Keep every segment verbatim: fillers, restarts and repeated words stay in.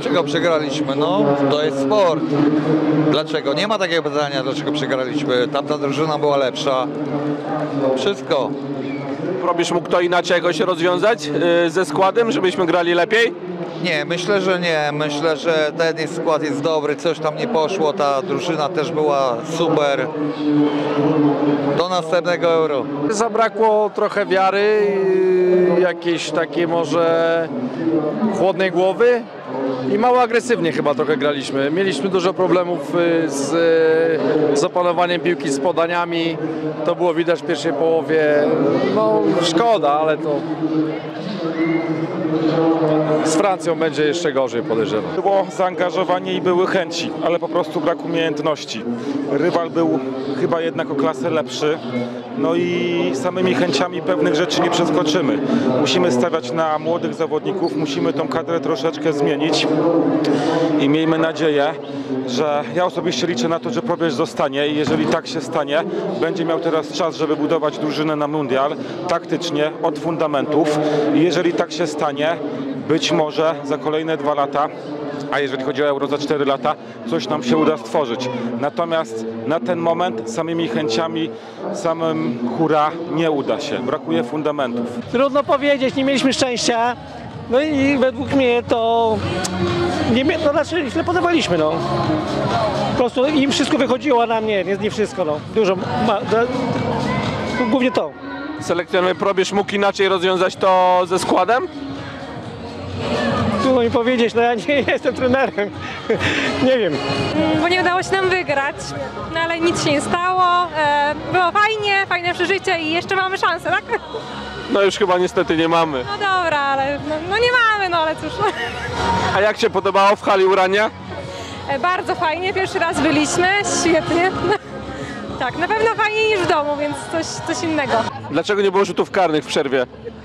Dlaczego przegraliśmy? No, to jest sport. Dlaczego? Nie ma takiego pytania, dlaczego przegraliśmy. Tamta drużyna była lepsza. Wszystko. Robisz mógł to inaczej jakoś rozwiązać yy, ze składem, żebyśmy grali lepiej? Nie, myślę, że nie. Myślę, że ten jest skład jest dobry, coś tam nie poszło, ta drużyna też była super. Do następnego Euro. Zabrakło trochę wiary, yy, jakiejś takiej może chłodnej głowy i mało agresywnie chyba trochę graliśmy. Mieliśmy dużo problemów yy, z, yy, z opanowaniem piłki, z podaniami. To było widać w pierwszej połowie. No szkoda, ale to z Francją będzie jeszcze gorzej, podejrzewam. Było zaangażowanie i były chęci, ale po prostu brak umiejętności. Rywal był chyba jednak o klasę lepszy, no i samymi chęciami pewnych rzeczy nie przeskoczymy. Musimy stawiać na młodych zawodników, musimy tą kadrę troszeczkę zmienić i miejmy nadzieję, że ja osobiście liczę na to, że Probierz zostanie i jeżeli tak się stanie, będzie miał teraz czas, żeby budować drużynę na mundial taktycznie od fundamentów i jeżeli tak się stanie, być może za kolejne dwa lata, a jeżeli chodzi o Euro za cztery lata, coś nam się uda stworzyć. Natomiast na ten moment samymi chęciami, samym hura nie uda się. Brakuje fundamentów. Trudno powiedzieć, nie mieliśmy szczęścia. No i według mnie to nie, no znaczy źle podawaliśmy, no. Po prostu im wszystko wychodziło, a nam nie, nie, nie wszystko, no. Dużo, ma, da, głównie to. Selekcjoner Probierz mógł inaczej rozwiązać to ze składem? Trudno mi powiedzieć, no ja nie jestem trenerem, nie wiem. Bo nie udało się nam wygrać, no ale nic się nie stało, e, było fajnie, fajne przeżycie i jeszcze mamy szansę, tak? No już chyba niestety nie mamy. No dobra, ale no, no nie mamy, no ale cóż. A jak się podobało w hali Urania? E, bardzo fajnie, pierwszy raz byliśmy, świetnie. Tak, na pewno fajniej niż w domu, więc coś, coś innego. Dlaczego nie było rzutów karnych w przerwie?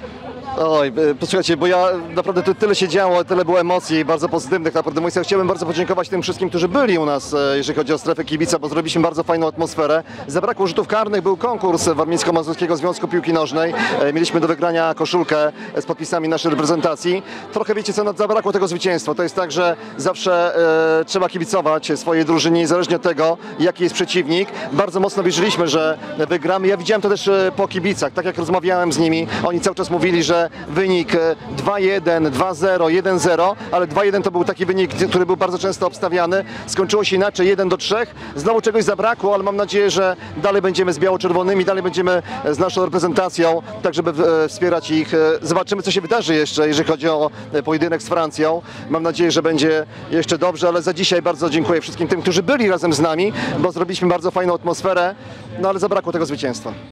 Oj, posłuchajcie, bo ja naprawdę tu tyle się działo, tyle było emocji bardzo pozytywnych, naprawdę mój serce. Chciałbym bardzo podziękować tym wszystkim, którzy byli u nas, jeżeli chodzi o strefę kibica, bo zrobiliśmy bardzo fajną atmosferę. Zabrakło rzutów karnych, był konkurs Warmińsko-Mazurskiego Związku Piłki Nożnej. Mieliśmy do wygrania koszulkę z podpisami naszej reprezentacji. Trochę wiecie co, zabrakło tego zwycięstwa. To jest tak, że zawsze e, trzeba kibicować swojej drużynie, niezależnie od tego, jaki jest przeciwnik. Bardzo mocno wierzyliśmy, że wygramy. Ja widziałem to też po kibicach, tak jak rozmawiałem z nimi, oni cały czas mówili, że wynik dwa jeden, dwa zero, jeden zero, ale dwa jeden to był taki wynik, który był bardzo często obstawiany. Skończyło się inaczej, jeden do trzech. Znowu czegoś zabrakło, ale mam nadzieję, że dalej będziemy z biało-czerwonymi, dalej będziemy z naszą reprezentacją, tak żeby wspierać ich. Zobaczymy, co się wydarzy jeszcze, jeżeli chodzi o pojedynek z Francją. Mam nadzieję, że będzie jeszcze dobrze, ale za dzisiaj bardzo dziękuję wszystkim tym, którzy byli razem z nami, bo zrobiliśmy bardzo fajną atmosferę, no ale zabrakło tego zwycięstwa.